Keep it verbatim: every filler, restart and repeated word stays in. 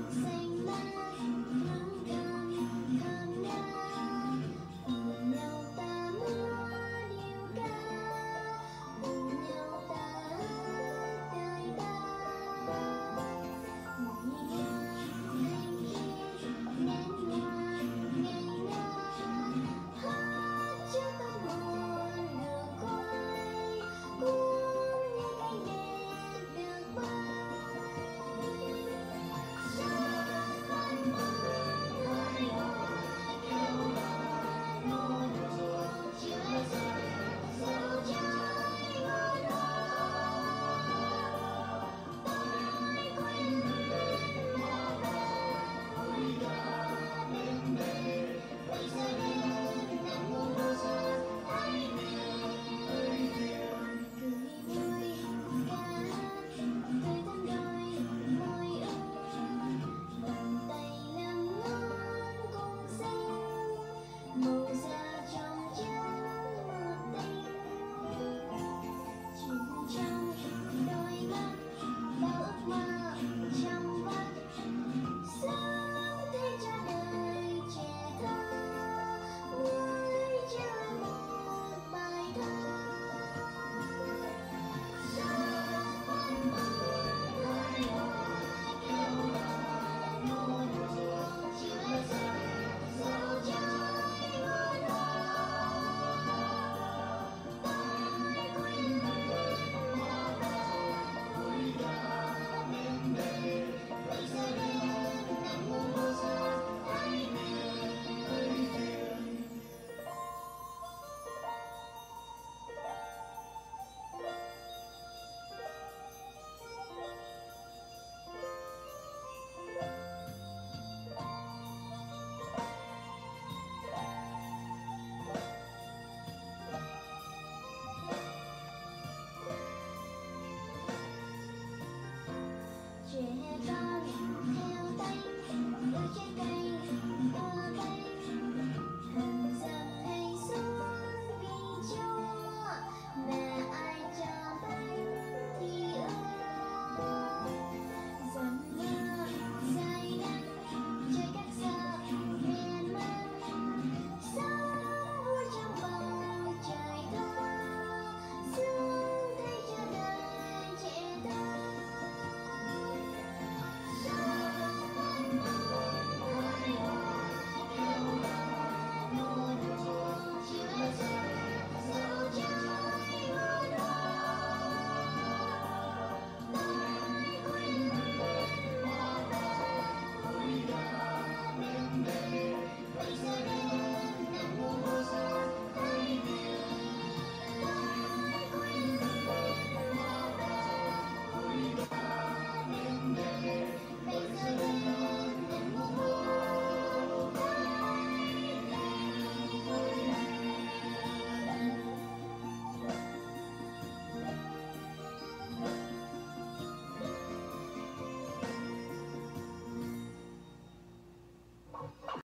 xanh mát nắng cam thơm ngát cùng nhau ta múa điệu ca cùng nhau ta hát đời ta mỗi ngày thanh khiết nén hoa ngày nào hát cho tâm hồn được quay cuốn như cánh đẹp được bay xa tận mơ hai hoa kêu gọi một mùa chiều lại rơi dẫu trái ngọn hoa tôi quên luyến màu vàng vui ca đêm về bây giờ đến nắng mùa mưa thay miền cười vui ca hát cười thân đôi môi ương bàn tay nắm ngón cùng xinh màu da trong trắng một tình chìm trong đôi mắt bao ước mơ trong vắt sớm thấy cha đời trẻ thơ mới chơi một bài thơ xa tận mơ hai hoa kêu gọi một mùa chiều lại rơi dẫu trái ngọn hoa tôi quên luyến màu vàng vui ca đêm về bây giờ đến nắng mùa mưa thay miền trẻ con theo tay bước trên cây